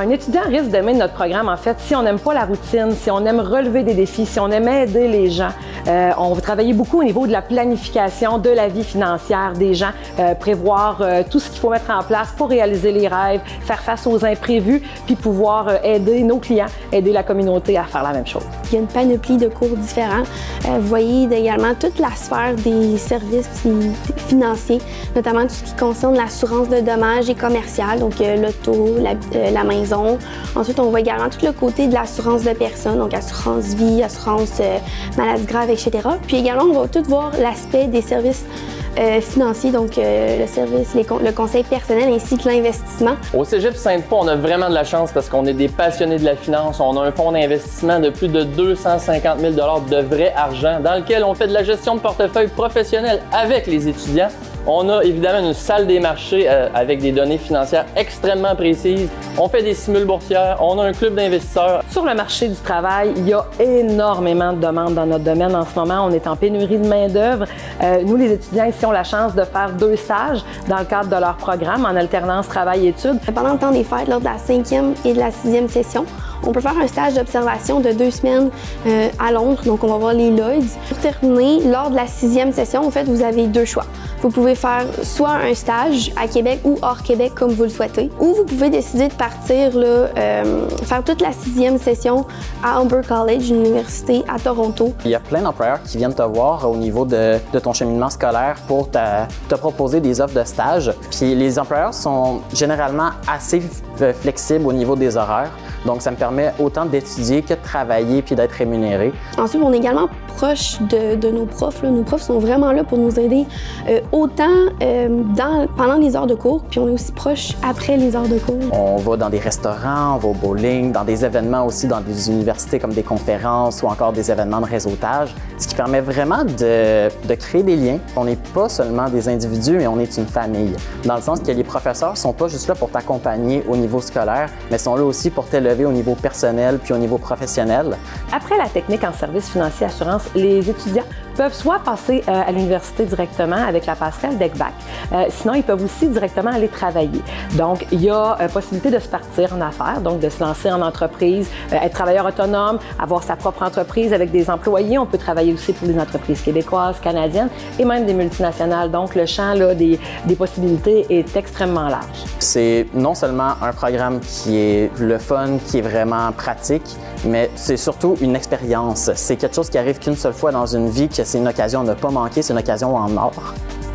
Un étudiant risque d'aimer notre programme, en fait, si on n'aime pas la routine, si on aime relever des défis, si on aime aider les gens. On va travailler beaucoup au niveau de la planification de la vie financière des gens, prévoir tout ce qu'il faut mettre en place pour réaliser les rêves, faire face aux imprévus, puis pouvoir aider nos clients, aider la communauté à faire la même chose. Il y a une panoplie de cours différents. Vous voyez également toute la sphère des services financiers, notamment tout ce qui concerne l'assurance de dommages et commercial, donc l'auto, la maison. Ensuite, on voit également tout le côté de l'assurance de personnes, donc assurance vie, assurance maladie grave, etc. Puis également, on va tout voir l'aspect des services financiers, donc le conseil personnel ainsi que l'investissement. Au Cégep Sainte-Foy, on a vraiment de la chance parce qu'on est des passionnés de la finance. On a un fonds d'investissement de plus de 250 000 $ de vrai argent dans lequel on fait de la gestion de portefeuille professionnelle avec les étudiants. On a évidemment une salle des marchés avec des données financières extrêmement précises. On fait des simules boursières, on a un club d'investisseurs. Sur le marché du travail, il y a énormément de demandes dans notre domaine en ce moment. On est en pénurie de main-d'œuvre. Nous, les étudiants ici, ont la chance de faire 2 stages dans le cadre de leur programme en alternance travail-études. Pendant le temps des fêtes, lors de la 5e et de la 6e session, on peut faire un stage d'observation de 2 semaines à Londres, donc on va voir les Lloyds. Pour terminer, lors de la 6e session, en fait, vous avez 2 choix. Vous pouvez faire soit un stage à Québec ou hors Québec, comme vous le souhaitez, ou vous pouvez décider de partir là, faire toute la 6e session à Humber College, une université à Toronto. Il y a plein d'employeurs qui viennent te voir au niveau de ton cheminement scolaire pour te proposer des offres de stage. Puis les employeurs sont généralement assez flexibles au niveau des horaires. Donc, ça me permet autant d'étudier que de travailler puis d'être rémunéré. Ensuite, on est également proche de nos profs. Là. Nos profs sont vraiment là pour nous aider autant pendant les heures de cours, puis on est aussi proche après les heures de cours. On va dans des restaurants, on va au bowling, dans des événements aussi dans des universités comme des conférences ou encore des événements de réseautage, ce qui permet vraiment de créer des liens. On n'est pas seulement des individus, mais on est une famille, dans le sens que les professeurs ne sont pas juste là pour t'accompagner au niveau scolaire, mais sont là aussi pour t'élever au niveau personnel puis au niveau professionnel. Après la technique en services financiers assurance, les étudiants peuvent soit passer à l'université directement avec la passerelle DECVAC, sinon ils peuvent aussi directement aller travailler. Donc, il y a possibilité de se partir en affaires, donc de se lancer en entreprise, être travailleur autonome, avoir sa propre entreprise avec des employés. On peut travailler aussi pour des entreprises québécoises, canadiennes et même des multinationales. Donc, le champ là, des possibilités est extrêmement large. C'est non seulement un programme qui est le fun, qui est vraiment pratique, mais c'est surtout une expérience. C'est quelque chose qui arrive qu'une seule fois dans une vie, que c'est une occasion à ne pas manquer, c'est une occasion en or.